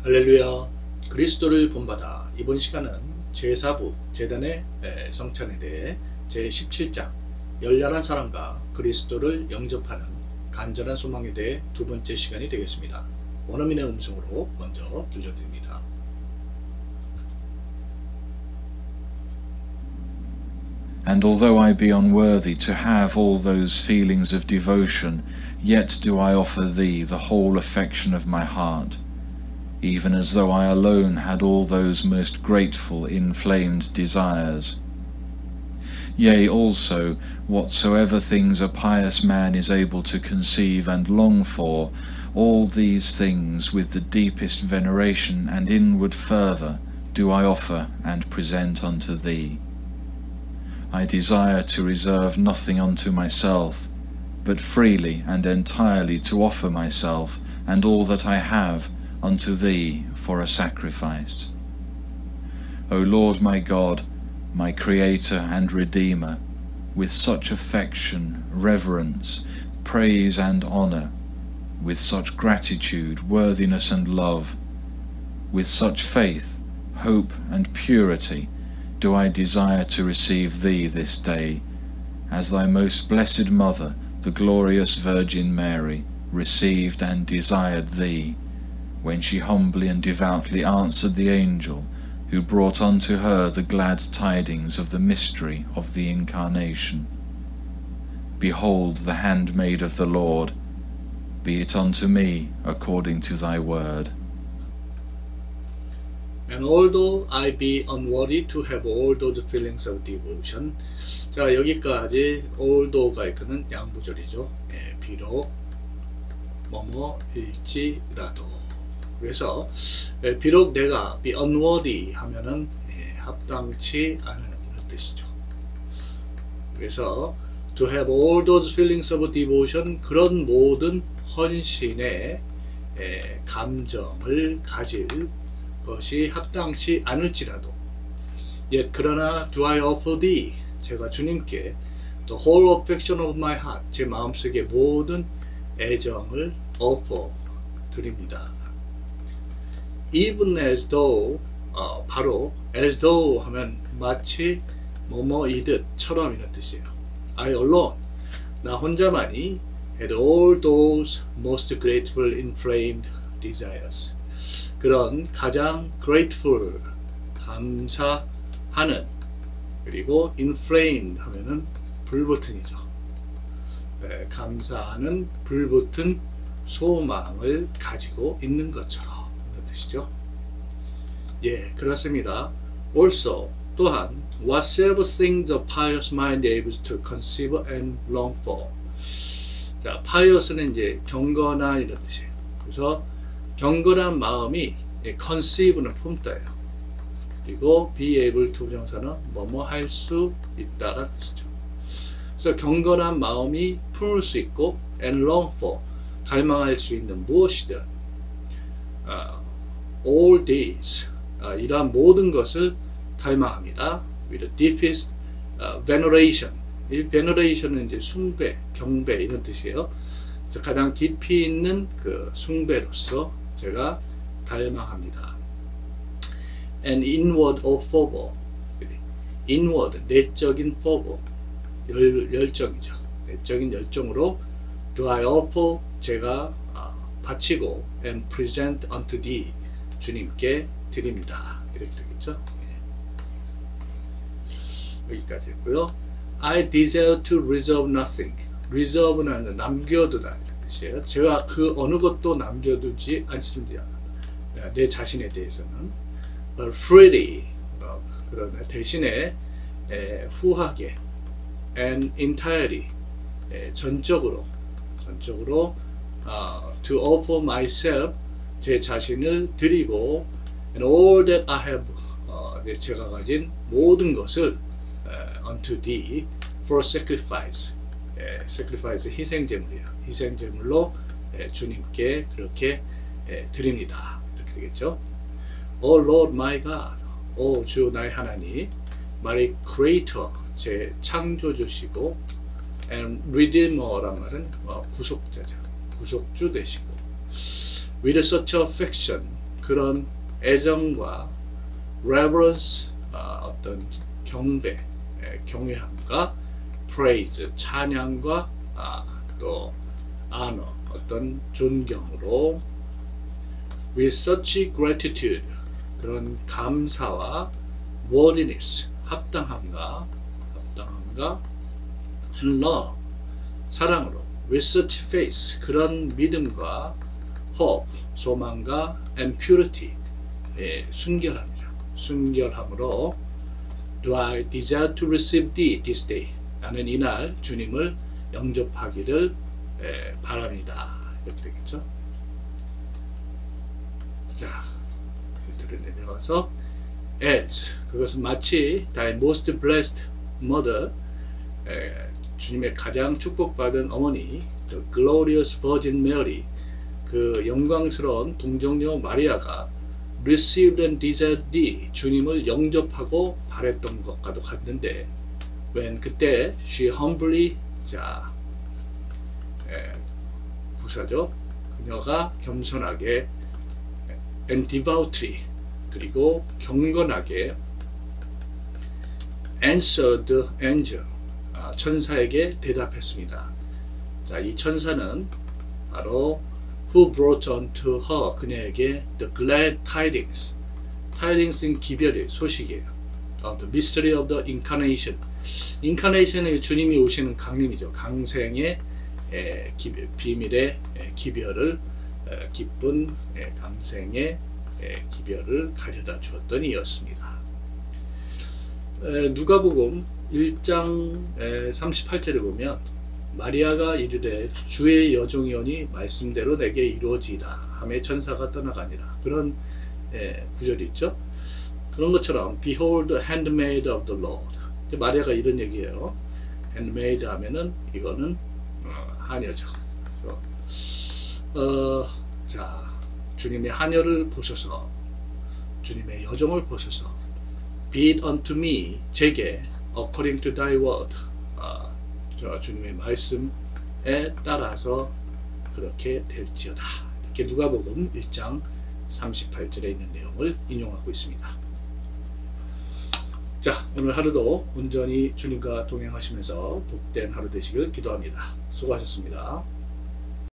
할렐루야. 그리스도를 본받아. 이번 시간은 제4부 제단의 성찬에 대해 제17장 열렬한 사랑과 그리스도를 영접하는 간절한 소망에 대해 두 번째 시간이 되겠습니다. 원어민의 음성으로 먼저 들려드립니다. And although I be unworthy to have all those feelings of devotion, yet do I offer thee the whole affection of my heart, even as though I alone had all those most grateful inflamed desires. Yea, also, whatsoever things a pious man is able to conceive and long for, all these things with the deepest veneration and inward fervour do I offer and present unto thee. I desire to reserve nothing unto myself, but freely and entirely to offer myself and all that I have unto thee for a sacrifice. O Lord my God, my Creator and Redeemer, with such affection, reverence, praise and honour, with such gratitude, worthiness and love, with such faith, hope and purity, do I desire to receive thee this day, as thy most blessed Mother, the glorious Virgin Mary, received and desired thee, when she humbly and devoutly answered the angel, who brought unto her the glad tidings of the mystery of the Incarnation. Behold the handmaid of the Lord, be it unto me according to thy word. And although I be unworthy to have all those feelings of devotion. 자, 여기까지 although가 이끄는 양부절이죠. 비록 뭐뭐일지라도. 그래서 비록 내가 be unworthy 하면은 합당치 않은 이런 뜻이죠. 그래서 to have all those feelings of devotion, 그런 모든 헌신의 감정을 가질 것이 합당치 않을지라도, yet 그러나 do I offer thee, 제가 주님께 the whole affection of my heart, 제 마음속의 모든 애정을 offer 드립니다. Even as though, 바로 as though 하면 마치 뭐뭐이듯 처럼 이런 뜻이에요. I alone, 나 혼자만이 had all those most grateful inflamed desires, 그런 가장 grateful, 감사하는, 그리고 inflamed 하면은 불붙은이죠. 감사하는 불붙은 소망을 가지고 있는 것처럼 이런 뜻이죠. 예, 그렇습니다. Also, 또한 whatsoever things a pious mind able to conceive and long for. 자, pious는 이제 경건한 이런 뜻이에요. 그래서 경건한 마음이 conceive는 품다예요. 그리고 be able to 부정사는 뭐뭐 할 수 있다라는 뜻이죠. 그래서 경건한 마음이 품을 수 있고 and long for, 갈망할 수 있는 무엇이든 all these, 이러한 모든 것을 갈망합니다. with the deepest veneration. 이 veneration은 이제 숭배, 경배 이런 뜻이에요. 그래서 가장 깊이 있는 그 숭배로서 제가 갈망합니다. And inward of fervor. inward, 내적인 fervor, 열정이죠. 내적인 열정으로 do I offer, 제가 바치고 and present unto thee, 주님께 드립니다. 이렇게 되겠죠. 여기까지 했고요. I desire to reserve nothing. reserve는 남겨두다 이런 뜻이에요. 제가 그 어느 것도 남겨두지 않습니다. 내 자신에 대해서는 but freely, 그러나 대신에 후하게 and entirely, 전적으로 to offer myself, 제 자신을 드리고 and all that I have, 제가 가진 모든 것을 unto thee for sacrifice. sacrifice 희생제물이에요. 희생제물로 주님께 그렇게 드립니다. 이렇게 되겠죠. O Lord my God, 오 주 나의 하나님, my Creator, 제 창조주시고 and Redeemer란 말은 구속자죠. 구속주 되시고 with such affection, 그런 애정과 reverence, 어떤 경배, 경외함과 praise, 찬양과 또 honor, 어떤 존경으로 with such gratitude, 그런 감사와 worthiness, 합당함과 and love, 사랑으로 with such faith, 그런 믿음과 hope, 소망과 and purity, 순결함으로 do I desire to receive thee this day, 나는 이날 주님을 영접하기를 바랍니다. 이렇게 되겠죠. 자, 밑으로 내려와서 as, 그것은 마치 thy most blessed mother, 주님의 가장 축복받은 어머니, the glorious Virgin Mary, 그 영광스러운 동정녀 마리아가 received and desired thee, 주님을 영접하고 바랬던 것과도 같는데, when, 그때 she humbly, 자, 부사죠. 그녀가 겸손하게 and devoutly, 그리고 경건하게 answered the angel, 천사에게 대답했습니다. 자, 이 천사는 바로 who brought unto her, 그녀에게 the glad tidings, tidings은 기별의 소식이에요. of the mystery of the incarnation, incarnation은 주님이 오시는 강림이죠. 강생의 비밀의 기별을, 기쁜 강생의 기별을 가져다 주었던 이였습니다. 누가복음 1장 38절에 보면 마리아가 이르되 주의 여종이오니 말씀대로 내게 이루어지이다 하매 천사가 떠나가니라, 그런 구절이 있죠. 그런 것처럼 behold the handmaid of the Lord, 마리아가 이런 얘기예요. handmaid 하면은 이거는 하녀죠. 자, 주님의 하녀를 보소서, 주님의 여종을 보소서. be it unto me, 제게 according to thy word, 주님의 말씀에 따라서 그렇게 될지어다. 이렇게 누가복음 1장 38절에 있는 내용을 인용하고 있습니다. 자, 오늘 하루도 온전히 주님과 동행하시면서 복된 하루 되시길 기도합니다. 수고하셨습니다.